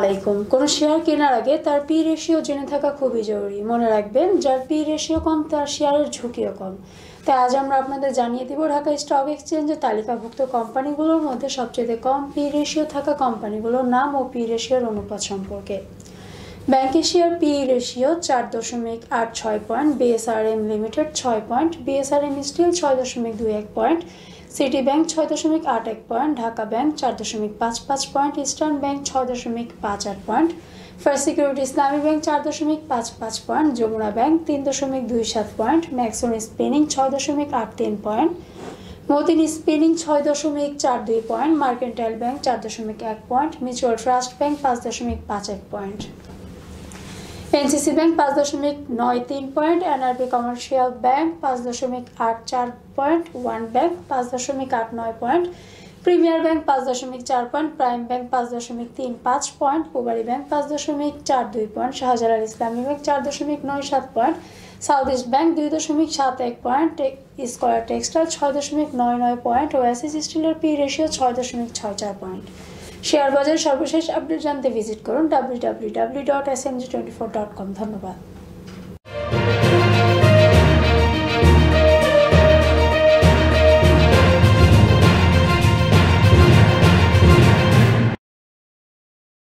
আলাইকুম। কোন শেয়ার কেনার আগে তার পি রেশিও জেনে থাকা খুবই জরুরি। মনে রাখবেন, যার পি রেশিও কম তার শেয়ারের ঝুঁকিও কম। তাই আজ আমরা আপনাদের জানিয়ে দেব ঢাকা স্টক এক্সচেঞ্জের তালিকাভুক্ত কোম্পানিগুলোর মধ্যে সবচেয়ে কম পি রেশিও থাকা কোম্পানিগুলোর নাম ও পি রেশিওর অনুপাত সম্পর্কে। ব্যাংক এশিয়ার P ratio 4.86 point, BSRM limited 6 point, BSRM steel 6.21 point, City Bank 6.81 point, Dhaka Bank 4.55 point, Eastern Bank 6.58 point, First Security Islami Bank 4.55 point, Jamuna Bank 3.27 point, Maxon Spinning 6.83 point, Matin Spinning 6.42 point, Mercantile Bank 4.1 point, Mutual Trust Bank 5.51 point, NCC Bank 5.93 point, NRB Commercial Bank 5.84 point, One Bank 5.89 point, Premier bank 5.4 point, Prime Bank 5.35 point, Pubali Bank 5.42 point, Shahjalal Islami Bank 4.97 point, South East Bank 2.71 point, Square Textile 6.99 point, ওয়াসিস স্টিলের P ratio 6.64 point. Share বাজারের সর্বশেষ update জানতে visit করুন www.smg24.com। ধন্যবাদ।